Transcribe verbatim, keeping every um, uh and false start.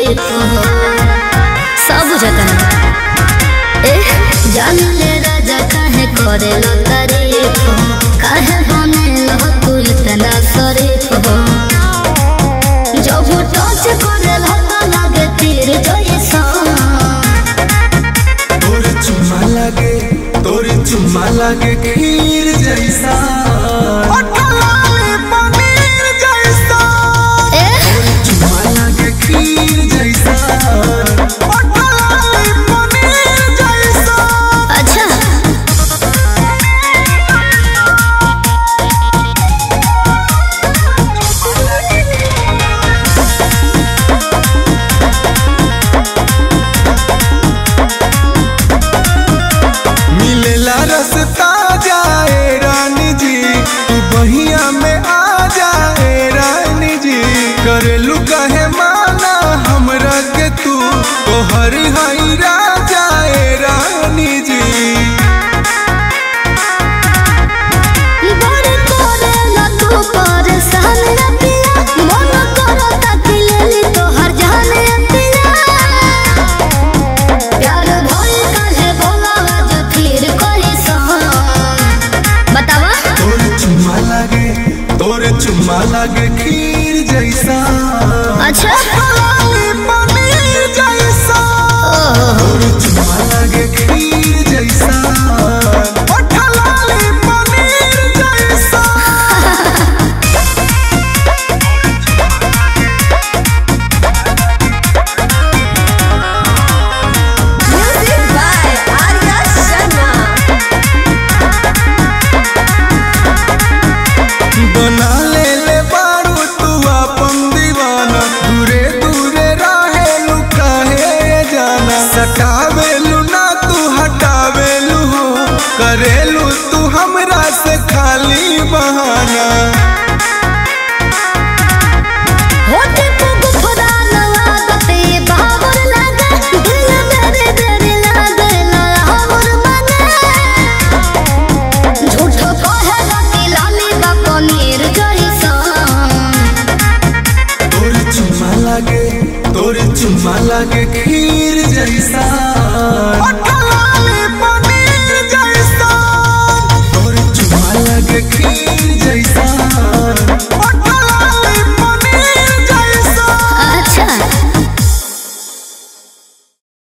शरीफ हो सब जतन ए जान ले राजा काहे करे लो तारीफ हो काहे बने लो तू इतना शरीफ हो जब टच करे लो तो लागे तीर जैसा तोरे चुम्मा लागे तोरे चुम्मा लागे खीर जैसा रसता जाए रानी जी तू बहिया में आ जाए रानी जी करेलू कहे माना हमरा के तू तो हर हई राजा रानी जी तोरे चुम्मा लागे खीर जैसा अच्छा पनीर जैसा तोरे चुम्मा लागे खीर जैसा पनीर जैसा Music by Arya Sharma बना ले ले बारू तू अपन दीवाना दूरे दूरे राहे लुकाहे जाना सटावेलू ना तू हटावेलू हो करेलू तू हमरा से खाली बहाना तोरे चुम्मा लागे खीर जैसा पनीर जैसा तोरे चुम्मा लागे खीर